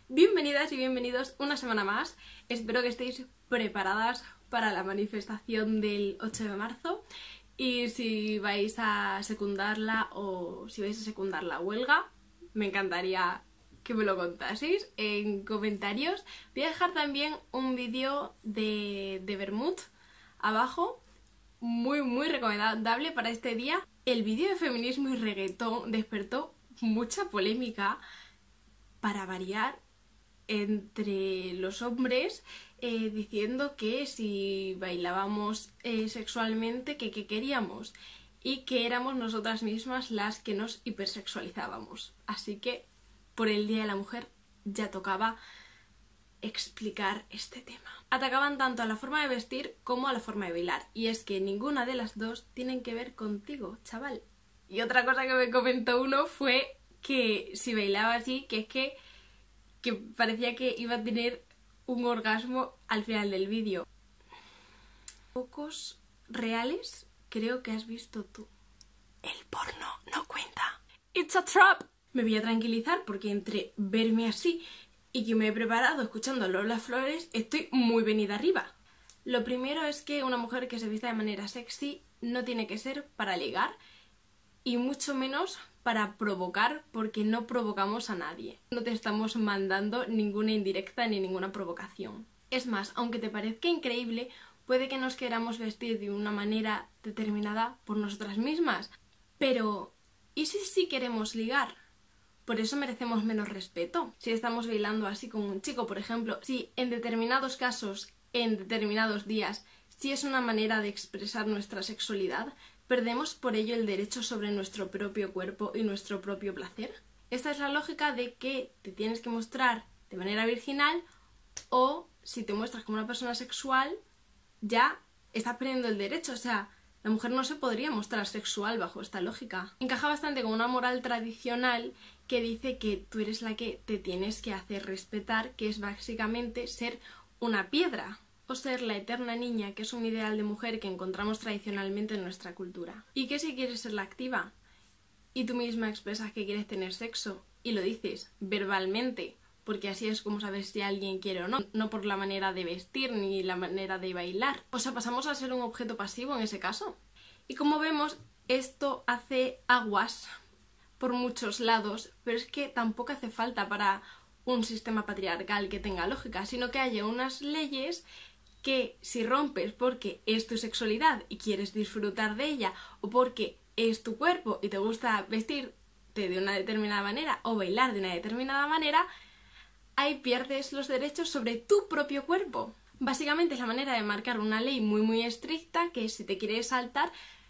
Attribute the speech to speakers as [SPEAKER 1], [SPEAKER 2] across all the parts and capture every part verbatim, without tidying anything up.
[SPEAKER 1] Bienvenidas y bienvenidos una semana más. Espero que estéis preparadas para la manifestación del ocho de marzo y si vais a secundarla o si vais a secundar la huelga, me encantaría que me lo contaseis en comentarios. Voy a dejar también un vídeo de, de Vermut abajo, muy muy recomendable para este día. El vídeo de feminismo y reggaetón despertó mucha polémica, para variar, entre los hombres, eh, diciendo que si bailábamos eh, sexualmente, que qué queríamos y que éramos nosotras mismas las que nos hipersexualizábamos. Así que por el Día de la Mujer ya tocaba explicar este tema. Atacaban tanto a la forma de vestir como a la forma de bailar, y es que ninguna de las dos tienen que ver contigo, chaval. Y otra cosa que me comentó uno fue que si bailaba así, que es que que parecía que iba a tener un orgasmo al final del vídeo. Pocos reales creo que has visto tú. El porno no cuenta. It's a trap. Me voy a tranquilizar porque entre verme así y que me he preparado escuchando Lola Flores, estoy muy venida arriba. Lo primero es que una mujer que se vista de manera sexy no tiene que ser para ligar y mucho menos para provocar, porque no provocamos a nadie. No te estamos mandando ninguna indirecta ni ninguna provocación. Es más, aunque te parezca increíble, puede que nos queramos vestir de una manera determinada por nosotras mismas. Pero, ¿y si sí queremos ligar? Por eso merecemos menos respeto. Si estamos bailando así con un chico, por ejemplo, si en determinados casos, en determinados días, si es una manera de expresar nuestra sexualidad, ¿perdemos por ello el derecho sobre nuestro propio cuerpo y nuestro propio placer? Esta es la lógica de que te tienes que mostrar de manera virginal, o si te muestras como una persona sexual, ya estás perdiendo el derecho. O sea, la mujer no se podría mostrar sexual bajo esta lógica. Encaja bastante con una moral tradicional que dice que tú eres la que te tienes que hacer respetar, que es básicamente ser una piedra o ser la eterna niña, que es un ideal de mujer que encontramos tradicionalmente en nuestra cultura. ¿Y qué si quieres ser la activa? Y tú misma expresas que quieres tener sexo y lo dices verbalmente, porque así es como sabes si alguien quiere o no, no por la manera de vestir ni la manera de bailar. O sea, pasamos a ser un objeto pasivo en ese caso. Y como vemos, esto hace aguas por muchos lados, pero es que tampoco hace falta para un sistema patriarcal que tenga lógica, sino que haya unas leyes que si rompes porque es tu sexualidad y quieres disfrutar de ella, o porque es tu cuerpo y te gusta vestirte de una determinada manera o bailar de una determinada manera, ahí pierdes los derechos sobre tu propio cuerpo. Básicamente es la manera de marcar una ley muy muy estricta que si te quieres saltar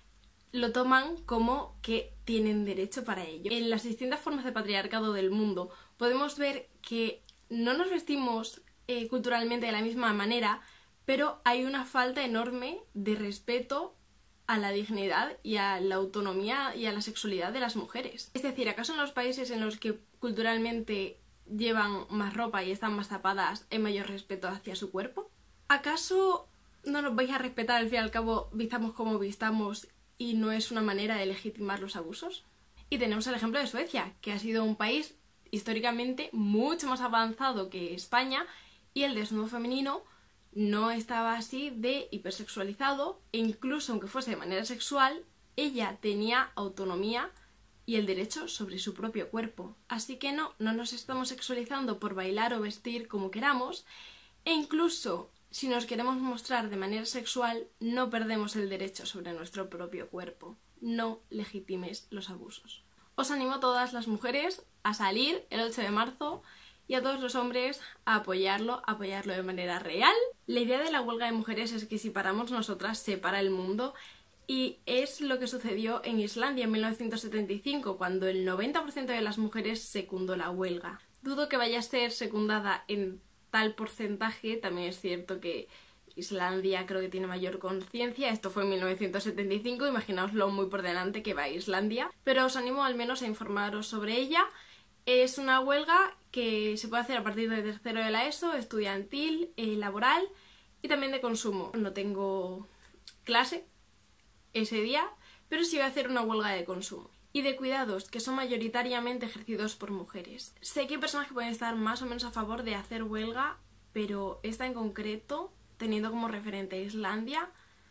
[SPEAKER 1] lo toman como que tienen derecho para ello. En las distintas formas de patriarcado del mundo podemos ver que no nos vestimos eh, culturalmente de la misma manera, pero hay una falta enorme de respeto a la dignidad y a la autonomía y a la sexualidad de las mujeres. Es decir, ¿acaso en los países en los que culturalmente llevan más ropa y están más tapadas hay mayor respeto hacia su cuerpo? ¿Acaso no nos vais a respetar al fin y al cabo vistamos como vistamos y no es una manera de legitimar los abusos? Y tenemos el ejemplo de Suecia, que ha sido un país históricamente mucho más avanzado que España y el desnudo femenino no estaba así de hipersexualizado, e incluso aunque fuese de manera sexual, ella tenía autonomía y el derecho sobre su propio cuerpo. Así que no, no nos estamos sexualizando por bailar o vestir como queramos, e incluso si nos queremos mostrar de manera sexual, no perdemos el derecho sobre nuestro propio cuerpo. No legitimes los abusos. Os animo a todas las mujeres a salir el ocho de marzo y a todos los hombres a apoyarlo, a apoyarlo de manera real. La idea de la huelga de mujeres es que si paramos nosotras, se para el mundo, y es lo que sucedió en Islandia en mil novecientos setenta y cinco, cuando el noventa por ciento de las mujeres secundó la huelga. Dudo que vaya a ser secundada en tal porcentaje, también es cierto que Islandia creo que tiene mayor conciencia, esto fue en mil novecientos setenta y cinco, imaginaoslo muy por delante que va a Islandia, pero os animo al menos a informaros sobre ella. Es una huelga que se puede hacer a partir de tercero de la ESO, estudiantil, eh, laboral y también de consumo. No tengo clase ese día, pero sí voy a hacer una huelga de consumo. y de cuidados que son mayoritariamente ejercidos por mujeres. Sé que hay personas que pueden estar más o menos a favor de hacer huelga, pero esta en concreto, teniendo como referente a Islandia,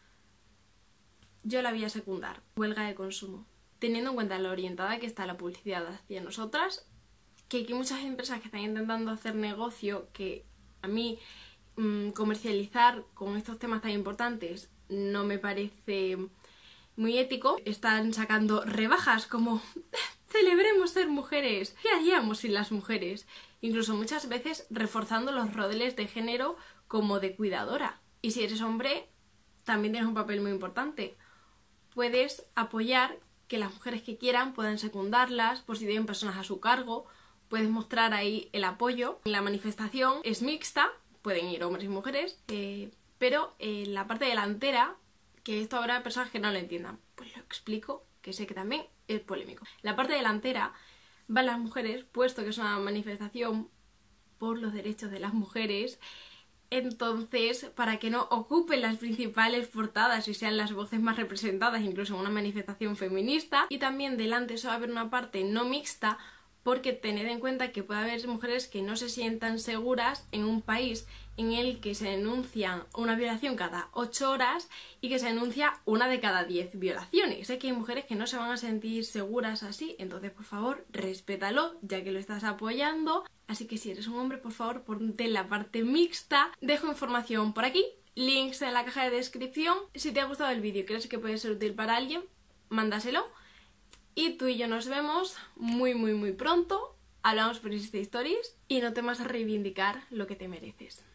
[SPEAKER 1] yo la voy a secundar. Huelga de consumo. Teniendo en cuenta lo orientada que está la publicidad hacia nosotras, que aquí hay muchas empresas que están intentando hacer negocio, que a mí mmm, comercializar con estos temas tan importantes no me parece muy ético. Están sacando rebajas como celebremos ser mujeres, ¿qué haríamos sin las mujeres? Incluso muchas veces reforzando los roles de género como de cuidadora. Y si eres hombre, también tienes un papel muy importante. Puedes apoyar que las mujeres que quieran puedan secundarlas, por si tienen personas a su cargo, puedes mostrar ahí el apoyo. La manifestación es mixta, pueden ir hombres y mujeres, eh, pero en la parte delantera, que esto habrá personas que no lo entiendan, pues lo explico, que sé que también es polémico. La parte delantera van las mujeres, puesto que es una manifestación por los derechos de las mujeres. Entonces, para que no ocupen las principales portadas y sean las voces más representadas, incluso en una manifestación feminista. Y también delante suele haber una parte no mixta, porque tened en cuenta que puede haber mujeres que no se sientan seguras en un país en el que se denuncia una violación cada ocho horas y que se denuncia una de cada diez violaciones. Sé que hay mujeres que no se van a sentir seguras así, entonces por favor respétalo, ya que lo estás apoyando. Así que si eres un hombre, por favor ponte en la parte mixta. Dejo información por aquí, links en la caja de descripción. Si te ha gustado el vídeo y crees que puede ser útil para alguien, mándaselo. Y tú y yo nos vemos muy muy muy pronto. Hablamos por Insta Stories y no temas a reivindicar lo que te mereces.